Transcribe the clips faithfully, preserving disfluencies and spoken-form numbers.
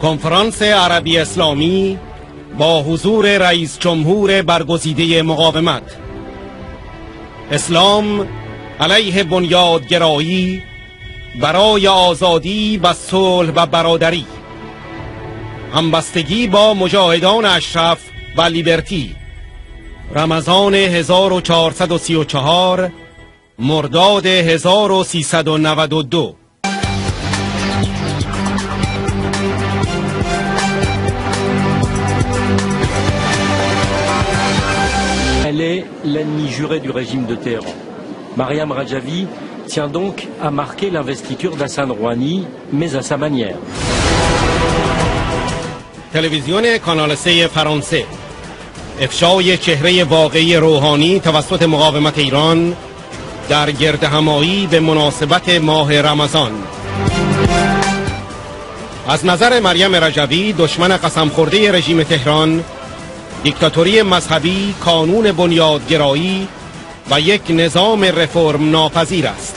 کنفرانس عربی اسلامی با حضور رئیس جمهور برگزیده مقاومت. اسلام علیه بنیادگرایی برای آزادی و صلح و برادری. همبستگی با مجاهدان اشرف و لیبرتی. رمضان هزار و چهارصد و سی و چهار، مرداد هزار و سیصد و نود و دو. Elle est l'ennemi juré du régime de Téhéran. Mariam Rajavi tient donc à marquer l'investiture d'Hassan Rouhani, mais à sa manière. تلویزیون کانال سه فرانسه افشای چهره واقعی روحانی توسط مقاومت ایران در گردهمایی به مناسبت ماه رمضان. از نظر مریم رجوی، دشمن قسم خورده رژیم تهران، دیکتاتوری مذهبی، کانون بنیادگرایی و یک نظام رفرم ناپذیر است.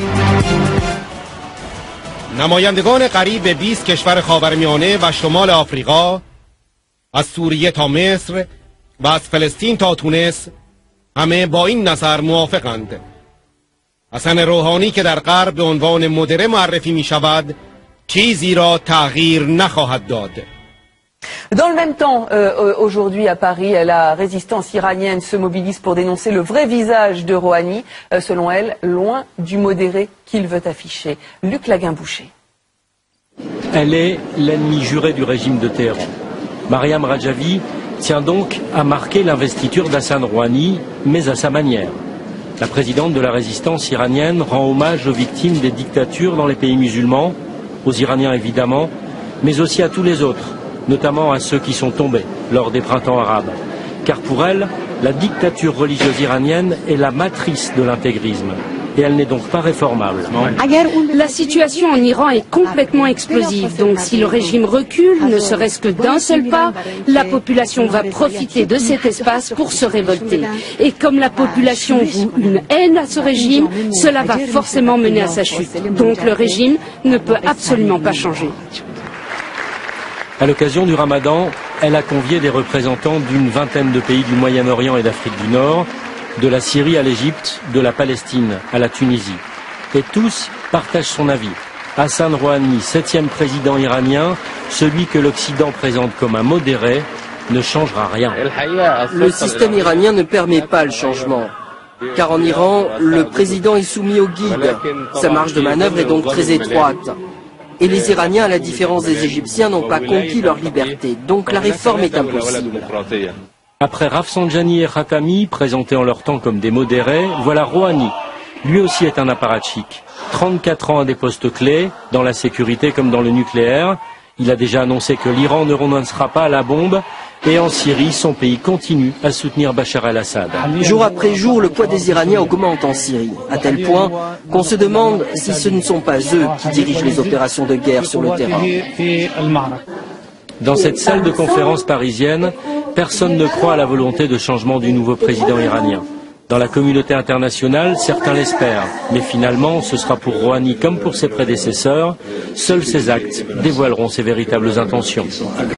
نمایندگان قریب به بیست کشور خاورمیانه و شمال آفریقا، از سوریه تا مصر و از فلسطین تا تونس، همه با این نظر موافقند. حسن روحانی که در غرب به عنوان مدره معرفی می شود، چیزی را تغییر نخواهد داد. Dans le même temps, euh, aujourd'hui à Paris, la résistance iranienne se mobilise pour dénoncer le vrai visage de Rouhani, euh, selon elle, loin du modéré qu'il veut afficher. Luc Laguin-Boucher. Elle est l'ennemi juré du régime de Téhéran. Mariam Rajavi tient donc à marquer l'investiture d'Hassan Rouhani, mais à sa manière. La présidente de la résistance iranienne rend hommage aux victimes des dictatures dans les pays musulmans, aux Iraniens évidemment, mais aussi à tous les autres, notamment à ceux qui sont tombés lors des printemps arabes. Car pour elle, la dictature religieuse iranienne est la matrice de l'intégrisme. Et elle n'est donc pas réformable. La situation en Iran est complètement explosive. Donc si le régime recule, ne serait-ce que d'un seul pas, la population va profiter de cet espace pour se révolter. Et comme la population voue une haine à ce régime, cela va forcément mener à sa chute. Donc le régime ne peut absolument pas changer. À l'occasion du Ramadan, elle a convié des représentants d'une vingtaine de pays du Moyen-Orient et d'Afrique du Nord, de la Syrie à l'Égypte, de la Palestine à la Tunisie. Et tous partagent son avis. Hassan Rouhani, septième président iranien, celui que l'Occident présente comme un modéré, ne changera rien. Le système iranien ne permet pas le changement. Car en Iran, le président est soumis au guide. Sa marge de manœuvre est donc très étroite. Et les Iraniens, à la différence des Égyptiens, n'ont pas conquis leur liberté. Donc la réforme est impossible. Après Rafsanjani et Khatami, présentés en leur temps comme des modérés, voilà Rouhani. Lui aussi est un apparatchik. trente-quatre ans à des postes clés, dans la sécurité comme dans le nucléaire. Il a déjà annoncé que l'Iran ne renoncera pas à la bombe. Et en Syrie, son pays continue à soutenir Bachar el-Assad. Jour après jour, le poids des Iraniens augmente en Syrie, à tel point qu'on se demande si ce ne sont pas eux qui dirigent les opérations de guerre sur le terrain. Dans cette salle de conférence parisienne, personne ne croit à la volonté de changement du nouveau président iranien. Dans la communauté internationale, certains l'espèrent, mais finalement, ce sera pour Rouhani comme pour ses prédécesseurs, seuls ses actes dévoileront ses véritables intentions.